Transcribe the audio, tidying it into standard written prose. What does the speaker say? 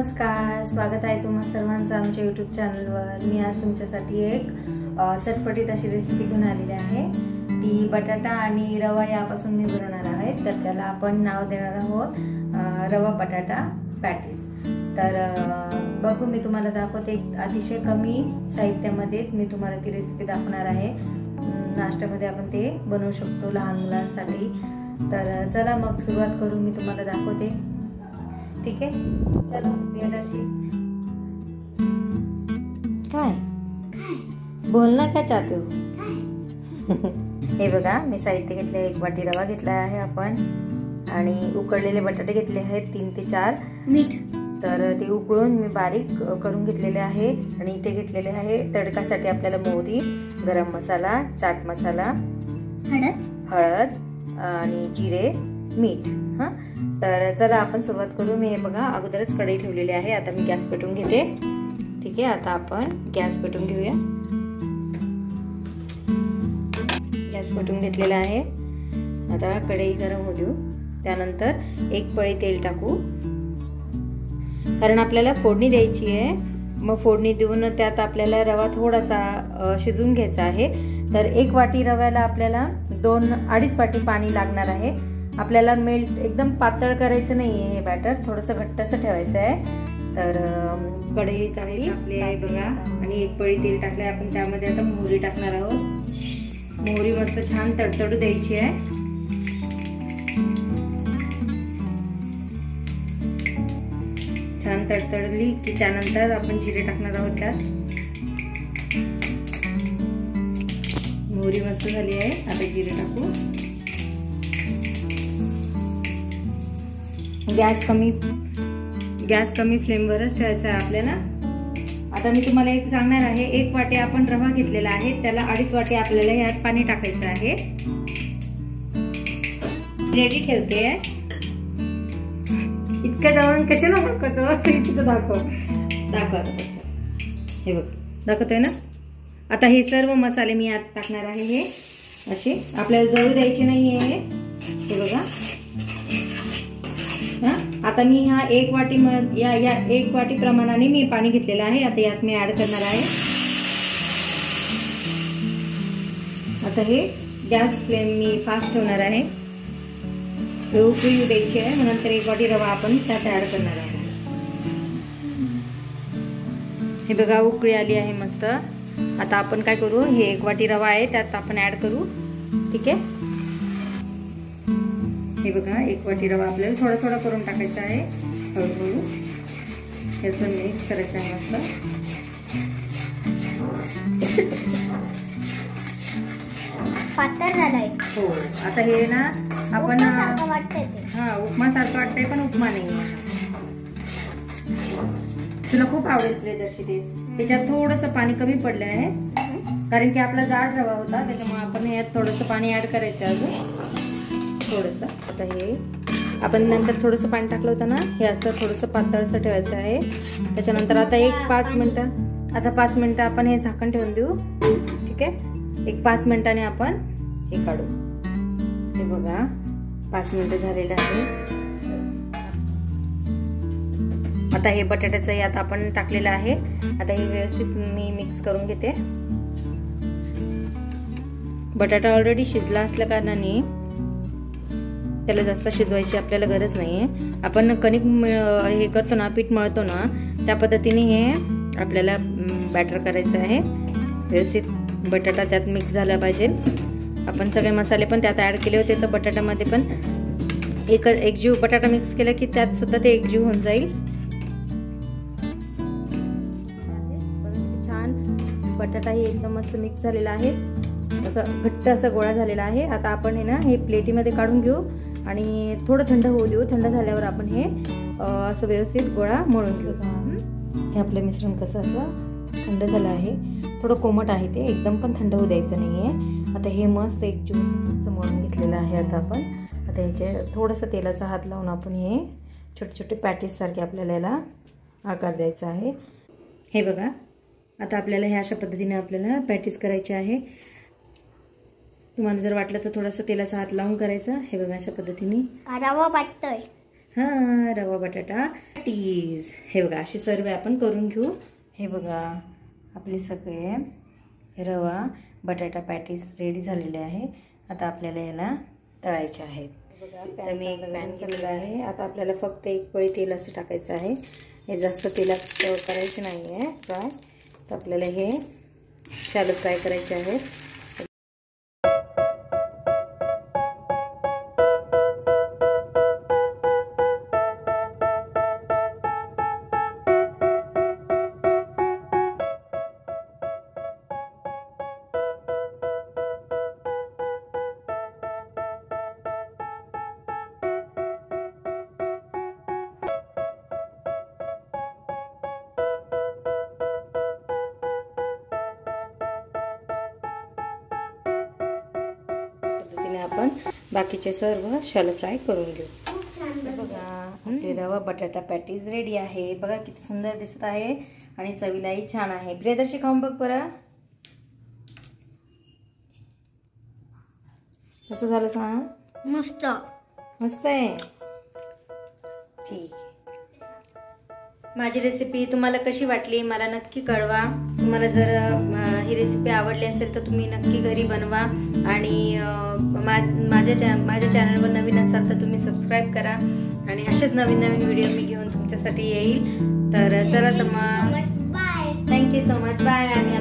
नमस्कार, स्वागत आहे तुम्हा सर्वांचं आमच्या यूट्यूब चॅनलवर। मी आज तुमच्यासाठी एक चटपटीत अशी रेसिपी घेऊन आलेली आहे। ती बटाटा आणि रवा यापासून मी बनवणार आहे। तर त्याला आपण नाव देणार आहोत रवा बटाटा पॅटीस। तर बघू मी तुम्हाला दाखवते, अतिशय कमी साहित्यामध्ये मी तुम्हाला ती रेसिपी दाखवणार आहे। नाश्त्यामध्ये आपण ते बनवू शकतो लहान मुलांसाठी। तर चला मग सुरुवात करू, मी तुम्हाला दाखवते। ठीक है, चलो प्रियदर्शी। काय बोलना क्या चाहते हो? हे बघा, मी साहित्य घेतले, 1 वाटी रवा घेतला आहे आपण, आणि उकडलेले बटाटे घेतले आहेत 3 ते 4, मीठ तर ते उकळून मी बारीक करून घेतलेले आहे। आणि इथे घेतलेले आहे तडकासाठी आपल्याला मोहरी, गरम मसाला, चाट मसाला, हळद आणि जिरे, मीठ। हा, तर चला आपण सुरुवात करू। मी हे बघा अगोदरच कढई ठेवलेली आहे। आता मी गॅस पेटवून घेते। ठीक आहे, आता आपण गॅस पेटवून घेऊया। गॅस पेटवून घेतलेला आहे। आता कढई गरम होऊ देऊ। त्यानंतर 1 पळी तेल टाकू, कारण आपल्याला फोडणी द्यायची आहे। मग फोडणी देऊन त्यात आपल्याला रवा थोडासा शिजवून घ्यायचा आहे। तर 1 वाटी रव्याला आपल्याला 2-2.5 वाटी पाणी लागणार आहे। आपल्याला मेल्ट एकदम पातळ करायचं नाहीये, हे बॅटर थोडंसं घट्ट असं ठेवायचं आहे। तर कढई चांगली आपली आहे बघा, आणि 1 पळी तेल टाकलंय आपण। त्यामध्ये आता मोहरी टाकणार आहोत। मोहरी मस्त छान तडतडू द्यायची आहे। छान तडतडली की त्यानंतर आपण जिरे टाकणार आहोत त्यात। मोहरी मस्त झाली आहे, आता जिरे टाकू। गॅस कमी फ्लेमवरच ठेवायचा आहे आपल्याला। आता मी तुम्हाला एक सांगणार आहे, 1 वाटी आपण रवा घेतलेला आहे, त्याला 2.5 वाटी आपल्याला ह्यात पाणी टाकायचं आहे। रेडी ठेवते। इतकं जवळून कशाला दाखवतो? इतकं दाखव। हे बघ, दाखवतोय ना। आता हे सर्व मसाले मी यात टाकणार आहे। हे असे आपल्याला जळू द्यायचे नाहीये, हे बघा। आता मी हा 1 वाटी या 1 वाटी प्रमाणाने मी पाणी घेतलेलं आहे। आता यात मी ऍड करणार आहे। आता हे गॅस फ्लेम मी फास्ट ठेवणार आहे। उकळी द्यायची आहे, नंतर 1 वाटी रवा आपण त्यात ऍड करणार आहे। हे बघा, उकळी आली आहे मस्त। आता आपण काय करू, हे 1 वाटी रवा आहे त्यात आपण ऍड करू। ठीक आहे, हे बघा 1 वाटी रवा आपल्याला थोडा थोडा करून टाकायचा आहे, हळूहळू याचं मिक्स करायचं आहे मस्त। पातळ झालाय। हो, आता हे ना आपण वाटतंय उपमा सारखं वाटतंय, पण उपमा नाही। तुला खूप आवडेल प्रियदर्शी ते। त्याच्यात थोडंसं पाणी कमी पडलं आहे, कारण की आपला जाड रवा होता, त्याच्यामुळे आपण यात थोडंसं पाणी ऍड करायचं अजून थोडंसं। आता हे आपण नंतर थोडंसं पाणी टाकलं होतं ना, हे असं थोडंसं पातळसं ठेवायचं आहे। त्याच्यानंतर आता 5 मिनिटं आपण हे झाकण ठेवून देऊ। ठीक आहे, 5 मिनिटाने आपण हे काढू। हे बघा 5 मिनिटं झालेलं आहे। आता हे बटाट्याचं यात आपण टाकलेलं आहे। आता हे व्यवस्थित मी मिक्स करून घेते। बटाटा ऑलरेडी शिजला असल्या कारणाने त्याला जास्त शिजवायची आपल्याला गरज नाहीये। आपण कणिक हे करतो ना, पीठ मळतो ना, त्या पद्धतीने हे आपल्याला बॅटर करायचं आहे। व्यवस्थित बटाटा त्यात मिक्स झाला पाहिजे। आपण सगळे मसाले पण त्यात ऍड केले होते, तर बटाट्यामध्ये पण एकजीव बटाटा मिक्स केला की त्यात सुद्धा ते एकजीव होऊन जाईल। छान बटाटा ही एकदम मस्त मिक्स झालेला आहे, असं घट्ट असा गोळा झालेला आहे। आता आपण हे ना हे प्लेटीमध्ये काढून घेऊ आणि थोडं थंड होऊ देऊ। थंड झाल्यावर आपण हे असं व्यवस्थित गोळा मळून घेऊ। हे आपलं मिश्रण कसं असं थंड झालं आहे, थोडं कोमट आहे ते, एकदम पण थंड होऊ द्यायचं नाहीये। आता हे मस्त एकजीव मस्त मळून घेतलेलं आहे। आता ह्याचे थोडंसं तेलाचा हात लावून आपण हे छोटे छोटे पॅटीस सारखे आपल्याला याला आकार द्यायचा आहे। हे बघा, आता आपल्याला हे अशा पद्धतीने आपल्याला पॅटीस करायचे आहे। तुम्हाला जर वाटलं तर थोडंसं तेलाचा हात लावून करायचं। हे बघा अशा पद्धतीने रवा वाटतोय। हां, रवा बटाटा पॅटीज. हे बघा, अशी सर्व आपण करून घेऊ. हे बघा, आपले सगळे रवा बटाटा पॅटीज रेडी झालेले आहे. आता आपल्याला याला तळायचे आहेत. तर मी एक पॅन केलेला आहे. आता आपल्याला फक्त एक पळी तेल असं टाकायचं आहे. हे जास्त तेलात करायचे नाही आहे फ्राय. तर आपल्याला हे शॅलो फ्राय करायचे आहेत. आपण बाकीचे सर्व शॅलो फ्राय करून घेऊ. बघा, आपले रवा बटाटा पॅटीज रेडी आहे. बघा किती सुंदर दिसत आहे आणि चवीलाही छान आहे. प्रियदर्शी खाऊन बघ बरं, कसं झालं सांग. मस्त मस्त आहे. ठीक आहे. माझी रेसिपी तुम्हाला कशी वाटली मला नक्की कळवा. तुम्हाला जर ही रेसिपी आवडली असेल तर तुम्ही नक्की घरी बनवा. आणि माझ्या चॅनलवर नवीन असाल तर तुम्ही सबस्क्राईब करा. आणि असेच नवीन नवीन व्हिडिओ मी घेऊन तुमच्यासाठी येईल. तर चला तर मग, थँक्यू सो मच. बाय.